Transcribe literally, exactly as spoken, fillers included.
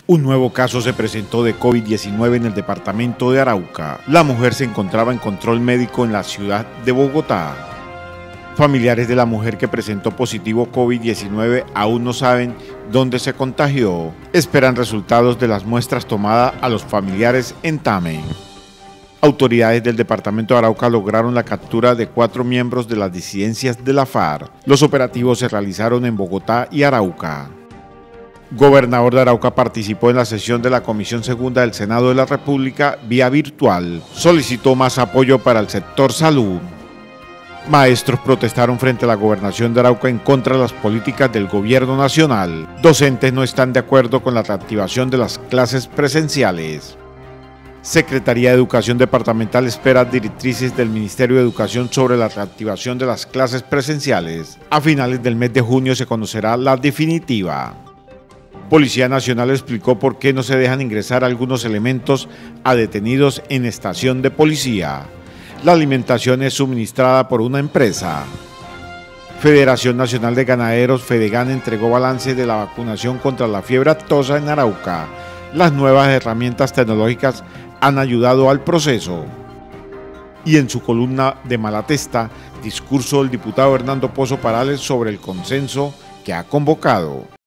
Un nuevo caso se presentó de COVID diecinueve en el departamento de Arauca. La mujer se encontraba en control médico en la ciudad de Bogotá. Familiares de la mujer que presentó positivo COVID diecinueve aún no saben dónde se contagió. Esperan resultados de las muestras tomadas a los familiares en Tame. Autoridades del departamento de Arauca lograron la captura de cuatro miembros de las disidencias de la FARC. Los operativos se realizaron en Bogotá y Arauca. Gobernador de Arauca participó en la sesión de la Comisión Segunda del Senado de la República vía virtual. Solicitó más apoyo para el sector salud. Maestros protestaron frente a la gobernación de Arauca en contra de las políticas del gobierno nacional. Docentes no están de acuerdo con la reactivación de las clases presenciales. Secretaría de Educación Departamental espera directrices del Ministerio de Educación sobre la reactivación de las clases presenciales. A finales del mes de junio se conocerá la definitiva. Policía Nacional explicó por qué no se dejan ingresar algunos elementos a detenidos en estación de policía. La alimentación es suministrada por una empresa. Federación Nacional de Ganaderos, Fedegan, entregó balance de la vacunación contra la fiebre aftosa en Arauca. Las nuevas herramientas tecnológicas han ayudado al proceso. Y en su columna de Malatesta, discurso del diputado Hernando Pozo Parales sobre el consenso que ha convocado.